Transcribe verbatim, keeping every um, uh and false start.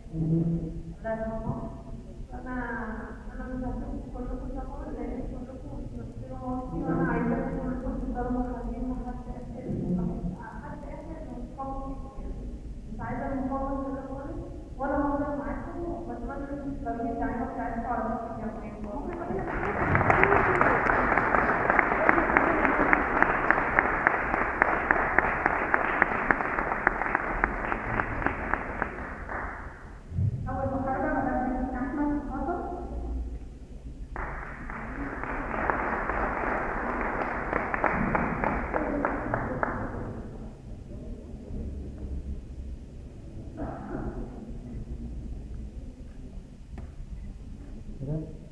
لا ماما. انا انا مش هسيب كلكم طبعا لان كلكم بتمثلوا مامتي وانا عايزه كلكم تفضلوا مخليين لحد اخر لحد اخر المقاومه مش عايزه المقاومه كده خالص وانا هفضل معاكم وبتمنى انكم تفضلوا الدعم بتاعتكم على نفس الجمعيه ممكن تقولي لك اول محاضره مدام احمد حسن. كده